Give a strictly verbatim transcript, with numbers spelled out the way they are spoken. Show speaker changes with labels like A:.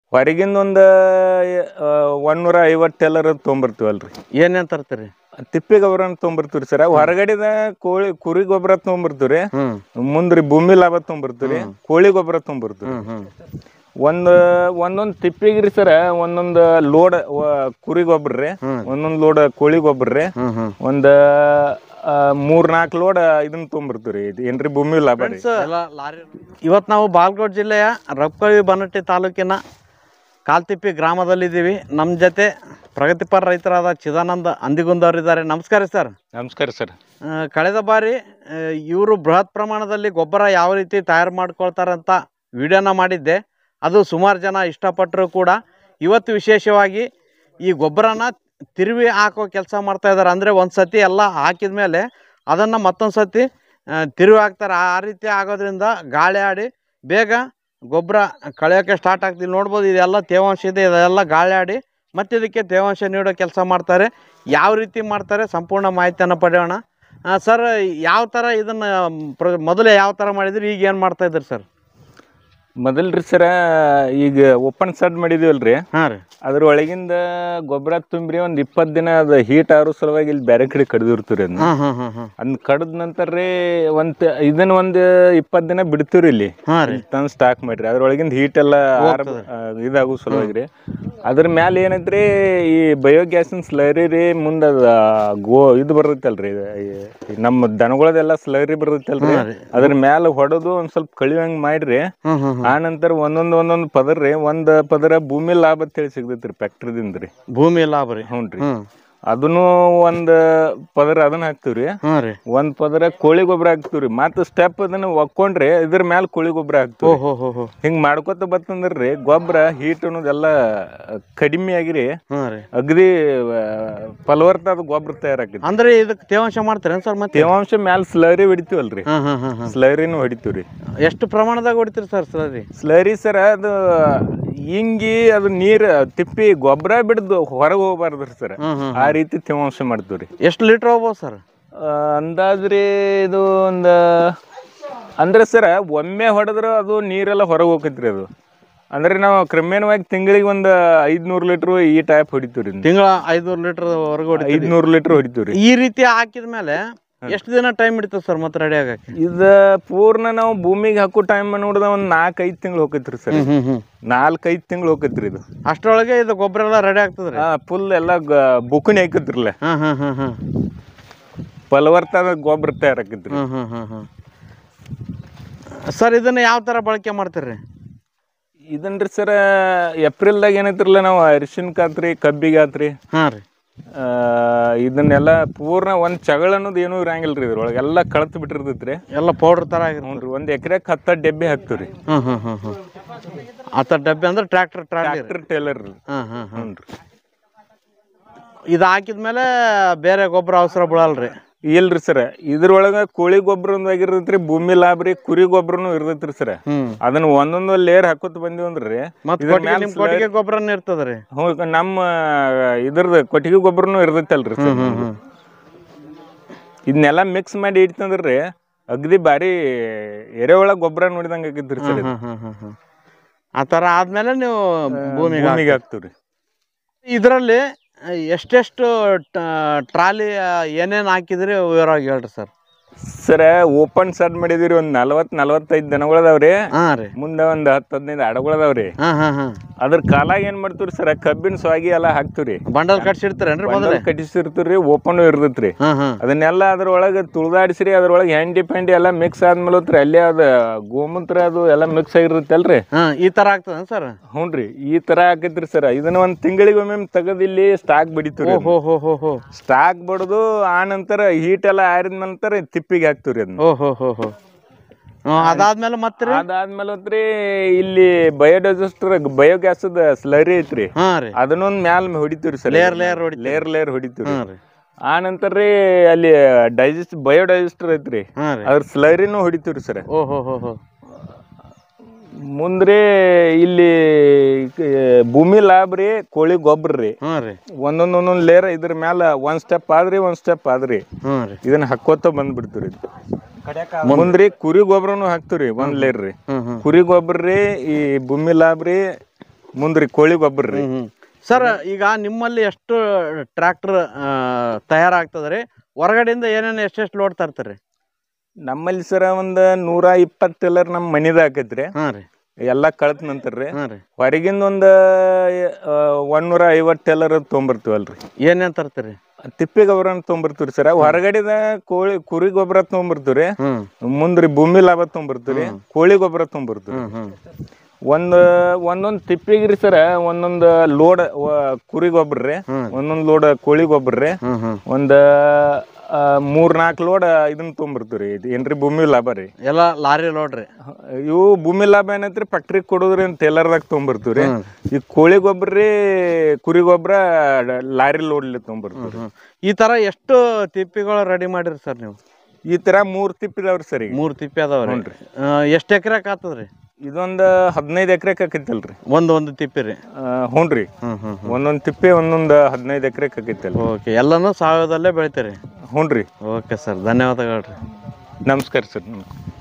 A: ಹೊರಗಿಂದ ಒಂದು ಒಂದೂರ ಐವತ್ತು ಎಲ್ಲರ ತೊಗೊಂಬರ್ತೀವಲ್ರಿ.
B: ಏನೇನ್ ತರ್ತೀರಿ?
A: ತಿಪ್ಪಿ ಗೊಬ್ಬರ ತೊಗೊಂಬರ್ತೀವ್ರಿ ಸರ್. ಹೊರಗಡೆದ ಕೋಳಿ ಕುರಿ ಗೊಬ್ಬರ ತೊಗೊಂಬರ್ತೀವ್ರಿ. ಮುಂದ್ರಿ ಭೂಮಿ ಲಾಭ ತೊಗೊಂಬರ್ತೀವ್ರಿ. ಕೋಳಿ ಗೊಬ್ಬರ ತೊಗೊಂಬರ್ತೀವಿ. ಒಂದ್ ಒಂದೊಂದ್ ತಿಪ್ಪಿಗ್ರಿ ಸರ ಒಂದೊಂದ್ ಲೋಡ್ ಕುರಿ ಗೊಬ್ಬರ ರೀ, ಒಂದೊಂದ್ ಲೋಡ್ ಕೋಳಿ ಗೊಬ್ಬರ ರೀ, ಒಂದ್ ಮೂರ್ ನಾಲ್ಕು ಲೋಡ್ ಇದನ್ನ ತೊಗೊಂಬರ್ತೀವ್ರಿ. ಏನ್ರಿ ಭೂಮಿ ಲಾಭ ರೀ.
B: ಇವತ್ತು ನಾವು ಬಾಗಲಕೋಟೆ ಜಿಲ್ಲೆಯ ರಬಕವಿ ಬನಹಟ್ಟಿ ತಾಲೂಕಿನ ಕಾಲ್ತಿಪ್ಪಿ ಗ್ರಾಮದಲ್ಲಿದ್ದೀವಿ. ನಮ್ಮ ಜೊತೆ ಪ್ರಗತಿಪರ ರೈತರಾದ ಚಿದಾನಂದ ಅಂದಿಗುಂದವರಿದ್ದಾರೆ. ನಮಸ್ಕಾರ ಸರ್.
A: ನಮಸ್ಕಾರ ಸರ್.
B: ಕಳೆದ ಬಾರಿ ಇವರು ಬೃಹತ್ ಪ್ರಮಾಣದಲ್ಲಿ ಗೊಬ್ಬರ ಯಾವ ರೀತಿ ತಯಾರು ಮಾಡ್ಕೊಳ್ತಾರಂತ ವಿಡಿಯೋನ ಮಾಡಿದ್ದೆ. ಅದು ಸುಮಾರು ಜನ ಇಷ್ಟಪಟ್ಟರು ಕೂಡ. ಇವತ್ತು ವಿಶೇಷವಾಗಿ ಈ ಗೊಬ್ಬರನ ತಿರುವಿ ಹಾಕೋ ಕೆಲಸ ಮಾಡ್ತಾ ಇದ್ದಾರೆ. ಅಂದರೆ ಒಂದು ಸತಿ ಎಲ್ಲ ಹಾಕಿದ ಮೇಲೆ ಅದನ್ನು ಮತ್ತೊಂದು ಸತಿ ತಿರುವಿ ಹಾಕ್ತಾರೆ. ಆ ರೀತಿ ಆಗೋದ್ರಿಂದ ಗಾಳಿ ಆಡಿ ಬೇಗ ಗೊಬ್ಬರ ಕಳೆಯೋಕ್ಕೆ ಸ್ಟಾರ್ಟ್ ಆಗ್ತಿಲ್ಲ. ನೋಡ್ಬೋದು, ಇದೆಲ್ಲ ತೇವಾಂಶ ಇದೆ, ಇದೆಲ್ಲ ಗಾಳಿ ಆಡಿ ಮತ್ತು ಇದಕ್ಕೆ ತೇವಾಂಶ ನೀಡೋ ಕೆಲಸ ಮಾಡ್ತಾರೆ. ಯಾವ ರೀತಿ ಮಾಡ್ತಾರೆ ಸಂಪೂರ್ಣ ಮಾಹಿತಿಯನ್ನು ಪಡೆಯೋಣ. ಸರ್, ಯಾವ ಥರ ಇದನ್ನು ಪ್ರ ಮೊದಲೇ ಯಾವ ಥರ ಮಾಡಿದ್ರಿ, ಈಗ ಏನು ಮಾಡ್ತಾಯಿದ್ರಿ ಸರ್?
A: ಮೊದಲ್ರಿ ಸರ ಈಗ ಓಪನ್ ಸಡ್ ಮಾಡಿದೀವಲ್ರಿ.
B: ಹಾಂ ರೀ.
A: ಅದ್ರ ಒಳಗಿಂದ ಗೊಬ್ಬರ ತುಂಬ್ರಿ ಒಂದ್ ಇಪ್ಪತ್ತು ದಿನ ಅದ ಹೀಟ್ ಆರೋ ಸಲುವಾಗಿ ಇಲ್ಲಿ ಬೇರೆ ಕಡೆ ಕಡ್ದಿರ್ತೀವ್ರಿ. ಅದನ್ನ ಅದನ್ನ ಕಡ್ದ ನಂತರ ರೀ ಒಂದ್ ಇದನ್ನ ಒಂದ್ ಇಪ್ಪತ್ತು ದಿನ ಬಿಡ್ತೀವ್ರಿ ಇಲ್ಲಿ ತಂದು ಸ್ಟಾಕ್ ಮಾಡ್ರಿ. ಅದ್ರೊಳಗಿಂದ ಹೀಟ್ ಎಲ್ಲ ಇದಾಗೋ ಸಲುವಾಗಿ ರೀ. ಅದ್ರ ಮ್ಯಾಲ ಏನೈತ್ರಿ, ಈ ಬಯೋಗ್ಯಾಸಿನ ಸ್ಲರಿ ರೀ ಮುಂದ ಗೋ ಇದು ಬರ್ತೈತಲ್ರಿ, ನಮ್ಮ ದನಗಳದೆಲ್ಲ ಸ್ಲರಿ ಬರ್ತೈತಲ್ರಿ, ಅದ್ರ ಮ್ಯಾಲ ಹೊಡೆದು ಒಂದ್ ಸ್ವಲ್ಪ ಕಳಿವಂಗ್ ಮಾಡ್ರಿ. ಆ ನಂತರ ಒಂದೊಂದ್ ಒಂದೊಂದ್ ಪದರ್ ರೀ, ಒಂದ್ ಪದರ ಭೂಮಿ ಲಾಭ ಅಂತ ಹೇಳಿ ಸಿಗ್ತೈತ್ರಿ ಫ್ಯಾಕ್ಟ್ರಿದಿಂದ ರೀ.
B: ಭೂಮಿ ಲಾಭ ರೀ?
A: ಹ್ಞೂ ರೀ. ಅದನ್ನು ಒಂದ್ ಪದರ ಅದನ್ನ ಹಾಕ್ತಿವ್ರಿ. ಒಂದ್ ಪದರ ಕೋಳಿ ಗೊಬ್ಬರ ಹಾಕ್ತಿವ್ರಿ. ಮತ್ತ ಸ್ಟೆಪ್ ಅದನ್ನ ಒಕ್ಕೊಂಡ್ರಿ ಇದ್ರ ಮ್ಯಾಲ ಕೋಳಿ ಗೊಬ್ಬರ ಹಾಕ್ತಿವಿ. ಹಿಂಗ್ ಮಾಡ್ಕೊತ ಬತ್ತಂದ್ರಿ ಗೊಬ್ಬರ ಹೀಟ್ ಅನ್ನೋದೆಲ್ಲ ಕಡಿಮೆ ಆಗಿರಿ ಅಗದಿ ಫಲವತ್ತಾದ ಗೊಬ್ಬರ ತಯಾರಾಕೈತಿ.
B: ಅಂದ್ರೆ ಇದಕ್ಕೆ ತೇವಾಂಶ ಮಾಡ್ತಾರೆ ಸರ್? ಮತ್ತೆ
A: ತೇವಾಂಶ ಮ್ಯಾಲ ಸ್ಲರಿ ಹೊಡಿತೀವಲ್ರಿ, ಸ್ಲರಿನೂ ಹೊಡಿತೀವ್ರಿ.
B: ಎಷ್ಟು ಪ್ರಮಾಣದಾಗ ಹೊಡಿತೀರಿ ಸರ್ ಸ್ಲರಿ?
A: ಸ್ಲರಿ ಸರ ಅದು ಹಿಂಗಿ ಅದು ನೀರ್ ತಿಪ್ಪಿ ಗೊಬ್ಬರ ಬಿಡ್ದು ಹೊರಗೆ ಹೋಗ್ಬಾರ್ದ್ರಿ ಸರ್. ಆ ರೀತಿ ತೇವಾಂಶ ಮಾಡ್ತೀವ್ರಿ.
B: ಎಷ್ಟು ಲೀಟರ್ ಹೋಗ್ಬೋದು ಸರ್
A: ಅಂದಾಜ್ರಿ? ಇದು ಒಂದ ಅಂದ್ರೆ ಸರ ಒಮ್ಮೆ ಹೊಡೆದ್ರ ಅದು ನೀರೆಲ್ಲ ಹೊರಗೆ ಹೋಗೈತ್ರಿ. ಅದು ಅಂದ್ರೆ ನಾವು ಕ್ರಮೇಣವಾಗಿ ತಿಂಗಳಿಗೆ ಒಂದ್ ಐದ್ನೂರ್ ಲೀಟರ್ ಈ ಟೈಪ್ ಹೊಡಿತೀವ್ರಿ.
B: ತಿಂಗಳ ಐದ್ನೂರ್ ಲೀಟರ್ ಹೊರಗೆ
A: ಐದ್ನೂರ್ ಲೀಟರ್ ಹೊಡಿತೀವ್ರಿ.
B: ಈ ರೀತಿ ಹಾಕಿದ್ಮೇಲೆ ಎಷ್ಟು ದಿನ ಟೈಮ್ ಹಿಡಿತದೆ ಸರ್ ಮತ್ತೆ ರೆಡಿ ಆಗಕ್ಕೆ?
A: ಇದ ಪೂರ್ಣ ನಾವು ಭೂಮಿಗೆ ಹಾಕೋ ಟೈಮ್ ನೋಡಿದ ಒಂದ್ ನಾಲ್ಕ್ ಐದ್ ತಿಂಗಳು ಹೋಗೈತ್ರಿ ಸರ್. ನಾಲ್ಕ್ ಐದ್ ತಿಂಗಳು ಹೋಗೈತ್ರಿ. ಇದು
B: ಅಷ್ಟ್ರೊಳಗೆ ಇದು ಗೊಬ್ಬರ ಎಲ್ಲ ರೆಡಿ ಆಗ್ತದ್ರಿ?
A: ಹಾ, ಫುಲ್ ಎಲ್ಲ ಬುಕಣಿ ಹಾಕತ್ರಿಲ್ಲ, ಫಲವತ್ತಾದ ಗೊಬ್ಬರ ತಯಾರಾಕತ್ರಿ.
B: ಸರ್, ಇದನ್ನ ಯಾವ ತರ ಬಳಕೆ ಮಾಡ್ತೀರಿ?
A: ಇದನ್ರಿ ಸರ ಏಪ್ರಿಲ್ದಾಗ ಏನೈತ್ರಲ್ಲ, ನಾವು ಅರಿಶಿನ್ಕಾತ್ರಿ, ಕಬ್ಬಿಗಾತ್ರಿ, ಹಾ ರೀ, ಇದನ್ನೆಲ್ಲ ಪೂರ್ಣ ಒಂದ್ ಚಗಳ ಅನ್ನೋದು ಏನು ಇರಂಗಿಲ್ರಿ. ಇದ್ರೊಳಗೆ ಎಲ್ಲ ಕಳತ್ ಬಿಟ್ಟಿರ್ತೈತ್ರಿ, ಎಲ್ಲ ಪೌಡರ್ ತರ ಆಗಿರಿ. ಒಂದ್ ಎಕರೆಕ್ ಹತ್ತ ಡಬ್ಬಿ ಹಾಕ್ತಿವ್ರಿ.
B: ಹತ್ತ ಡಬ್ಬಿ ಅಂದ್ರೆ ಟ್ರ್ಯಾಕ್ಟರ್ ಟ್ರ್ಯಾಕ್ಟರ್
A: ಟೇಲರ್.
B: ಇದು ಹಾಕಿದ್ಮೇಲೆ ಬೇರೆ ಗೊಬ್ಬರ ಅವಸರ ಬೀಳಲ್ರಿ?
A: ಇಲ್ರಿ ಸರ. ಇದ್ರೊಳಗ ಕೋಳಿ ಗೊಬ್ಬರ ಆಗಿರ್ತೈತ್ರಿ, ಭೂಮಿ ಲಾಭ ರೀ, ಕುರಿ ಗೊಬ್ಬರನು ಇರ್ತೈತ್ರಿ ಸರ. ಅದನ್ನ ಒಂದೊಂದ್ ಲೇಯರ್ ಹಾಕೋತ್ ಬಂದಿವಂದ್ರಿ
B: ಕೊಟ್ಟಿಗೆ ಗೊಬ್ಬರನು ಇರ್ತದ್ರಿ.
A: ಹ್ಞೂ, ನಮ್ಮ ಇದ್ರದ್ದು ಕೊಟ್ಟಿಗೆ ಗೊಬ್ಬರನು ಇರ್ತೈತಲ್ರಿ ಸರ್. ಇದನ್ನೆಲ್ಲ ಮಿಕ್ಸ್ ಮಾಡಿ ಇಡ್ತಂದ್ರಿ ಅಗದಿ ಬಾರಿ ಎರೆಹುಳ ಗೊಬ್ಬರ ನೋಡಿದಂಗ ಆಗಿದ್ರಿ ಸರ್.
B: ಆ ತರ ಆದ್ಮೇಲೆ ನೀವು ಭೂಮಿಗೆ
A: ಹಾಕ್ತಿವ್ರಿ.
B: ಇದರಲ್ಲಿ ಎಷ್ಟೆಷ್ಟು ಟ್ರಾಲಿ ಏನೇನು ಹಾಕಿದ್ರಿ ವಿವರವಾಗಿ ಹೇಳ್ರಿ ಸರ್.
A: ಸರ ಓಪನ್ ಸಡ್ ಮಾಡಿದಿರಿ, ಒಂದ್ ನಲ್ವತ್ ನಲ್ವತ್ತೈದ್ ದನಗಳದಾವ್ರಿ. ಮುಂದೆ ಒಂದ್ ಹತ್ತು ಹದಿನೈದು ಆಡಗಳದಾವ್ರಿ. ಅದ್ರ ಕಾಲಾಗ ಏನ್ ಮಾಡ್ತೀವ್ರಿ ಸರ, ಕಬ್ಬಿನ ಸ್ವಾಗಿ ಎಲ್ಲಾ ಹಾಕ್ತಿವ್ರಿ.
B: ಬಂಡಲ್ ಕಟ್ಸಿರ್ತಾರೇನ್ರಿ? ಬಂಡಲ್
A: ಕಟ್ಟಿಸಿರ್ತೀವ್ರಿ, ಓಪನ್ ಇರ್ತೈತ್ರಿ. ಅದನ್ನೆಲ್ಲ ಅದ್ರೊಳಗ ತುಳ್ದಾಡಿಸ್ರಿ, ಅದ್ರೊಳಗೆ ಹೆಂಡಿ ಪೆಂಡಿ ಎಲ್ಲಾ ಮಿಕ್ಸ್ ಆದ್ಮೇಲೆ ಅಲ್ಲೇ ಅದ ಗೋಮೂತ್ರ ಅದು ಎಲ್ಲಾ ಮಿಕ್ಸ್ ಆಗಿರುತ್ತಲ್ರಿ.
B: ಈ ತರ ಆಗ್ತದ ಸರ್?
A: ಹ್ಞೂನ್ರಿ, ಈ ತರ ಆಕೈತ್ರಿ ಸರ್. ಇದನ್ನ ಒಂದ್ ತಿಂಗಳಿಗೆ ಒಮ್ಮೆ ತೆಗದ್ ಇಲ್ಲಿ ಸ್ಟಾಕ್ ಬಡಿತೀವಿ. ಸ್ಟಾಕ್ ಬಡದು ಆ ನಂತರ ಹೀಟ್ ಎಲ್ಲ ಆರಿದ ನಂತರ ತಿಪ್ಪಿಗೆ ಹಾಕ್ತಿವ್ರಿ ಅದನ್ನ.
B: ಅದಾದ್ಮೇಲೆ ಮತ್ತೆ
A: ಅದಾದ್ಮೇಲೆ ಹೊತ್ರಿ ಇಲ್ಲಿ ಬಯೋಡೈಜೆಸ್ಟರ್ ಬಯೋಗ್ಯಾಸ್ ಸ್ಲರಿ ಐತ್ರಿ, ಅದನ್ನೊಂದ್ ಮ್ಯಾಲ ಹೊಡಿತೀವ್ರಿ sir.
B: Layer layer
A: layer layer ಹೊಡಿತೀವ್ರಿ. ಆ ನಂತರ ರೀ ಅಲ್ಲಿ ಡೈಜೆಸ್ಟ್ ಬಯೋಡೈಜೆಸ್ಟರ್ ಐತ್ರಿ, ಅದ್ರ ಸ್ಲರಿನೂ ಹೊಡಿತೀವ್ರಿ ಸರ್. ಮುಂದ್ರಿ ಇಲ್ಲಿ ಭೂಮಿ ಲಾಭ ರೀ, ಕೋಳಿ ಗೊಬ್ಬರ ರೀ, ಒಂದೊಂದ್ ಒಂದೊಂದ್ ಲೇಯರ್ ಇದ್ರ ಮ್ಯಾಲ ಒಂದ್ ಸ್ಟೆಪ್ ಆದ್ರಿ ಒಂದ್ ಸ್ಟೆಪ್ ಆದ್ರಿ ಇದನ್ನ ಹಾಕೋತ ಬಂದ್ಬಿಡ್ತೀವ್ರಿ. ಮುಂದ್ರಿ ಕುರಿ ಗೊಬ್ಬರನು ಹಾಕ್ತಿವ್ರಿ, ಒಂದ್ ಲೇಯರ್ ರೀ ಕುರಿ ಗೊಬ್ಬರ ರೀ, ಈ ಭೂಮಿ ಲಾಭ ರೀ, ಮುಂದ್ರಿ ಕೋಳಿ ಗೊಬ್ಬರ ರೀ.
B: ಸರ್ ಈಗ ನಿಮ್ಮಲ್ಲಿ ಎಷ್ಟು ಟ್ರ್ಯಾಕ್ಟರ್ ತಯಾರಾಗ್ತದ್ರಿ? ಹೊರಗಡೆಯಿಂದ ಏನೇನು ಎಷ್ಟೆಷ್ಟು ಲೋಡ್ ತರ್ತೀರಿ?
A: ನಮ್ಮಲ್ಲಿ ಸರ ಒಂದ್ ನೂರ ಇಪ್ಪತ್ತು ಟೆಲ್ಲರ್ ನಮ್ಮ ಮನಿದ ಹಾಕೈತ್ರಿ.
B: ಹಾಂ ರೀ.
A: ಎಲ್ಲಾ ಕಳತ್ ನಂತರ ರೀ
B: ಹಾಂ ರೀ.
A: ಹೊರಗಿಂದ ಒಂದ್ ಒಂದೂರ ಐವತ್ತು ಟೆಲ್ಲರ್ ತೊಗೊಂಬರ್ತೀವಲ್ರಿ.
B: ಏನೇನ್ ತರ್ತೀರಿ?
A: ತಿಪ್ಪಿ ಗೊಬ್ಬರ ತೊಗೊಂಬರ್ತೀವ್ರಿ ಸರ. ಹೊರಗಡೆದ ಕೋಳಿ ಕುರಿ ಗೊಬ್ಬರ ತೊಗೊಂಬರ್ತೀವ್ರಿ. ಮುಂದ್ರಿ ಭೂಮಿ ಲಾಭ ತೊಗೊಂಬರ್ತೀವ್ರಿ. ಕೋಳಿ ಗೊಬ್ಬರ ತೊಗೊಂಬರ್ತೀವ್ರಿ. ಒಂದ್ ಒಂದೊಂದ್ ತಿಪ್ಪಿಗ್ರಿ ಸರ ಒಂದೊಂದ್ ಲೋಡ್ ಕುರಿ ಗೊಬ್ಬರ ರೀ, ಒಂದೊಂದ್ ಲೋಡ್ ಕೋಳಿ ಗೊಬ್ಬರ ರೀ, ಒಂದ್ ಮೂರ್ ನಾಲ್ಕು ಲೋಡ್ ಇದನ್ನ ತೊಗೊಂಬರ್ತೀವ್ರಿ. ಇದು ಏನ್ರಿ ಭೂಮಿ ಲಾಭ ರೀ.
B: ಎಲ್ಲ ಲಾರಿ ಲೋಡ್ ರೀ
A: ಇವು. ಭೂಮಿ ಲಾಭ ಏನೈತ್ರಿ ಫ್ಯಾಕ್ಟ್ರಿ ಕೊಡೋದ್ರಿ ಟೇಲರ್ದಾಗ ತೊಗೊಂಬರ್ತೀವ್ರಿ. ಈ ಕೋಳಿ ಗೊಬ್ಬರ ರೀ ಕುರಿ ಗೊಬ್ಬರ ಲಾರಿ ಲೋಡ್ಲಿ ತೊಗೊಂಬರ್ತೀವ್ರಿ.
B: ಈ ತರ ಎಷ್ಟು ತಿಪ್ಪಿಗಳು ರೆಡಿ ಮಾಡಿರಿ ಸರ್ ನೀವು?
A: ಈ ತರ ಮೂರ್ ತಿಪ್ಪಿ ಇದಾವ್ರಿ ಸರ್. ಈಗ
B: ಮೂರ್ ತಿಪ್ಪಿ ಅದಾವ್ರಿ. ಎಷ್ಟ್ ಎಕರೆ ಆತದ್ರಿ? ಇದೊಂದ್ ಹದಿನೈದು ಎಕರೆ ಆಕೈತಲ್ರಿ ಒಂದ್ ಒಂದು ತಿಪ್ಪಿ ರೀ.
A: ಹ್ಞೂನ್ರಿ. ಒಂದೊಂದ್ ತಿಪ್ಪಿ ಒಂದೊಂದ್ ಹದಿನೈದು ಎಕರೆ ಆಕೈತಲ್ರಿ.
B: ಓಕೆ, ಎಲ್ಲಾನು ಸಾವಯವದಲ್ಲೇ ಬೆಳಿತೀರಿ?
A: ಹ್ಞೂನ್ರಿ.
B: ಓಕೆ ಸರ್, ಧನ್ಯವಾದಗಳು ರೀ.
A: ನಮಸ್ಕಾರ ಸರ್.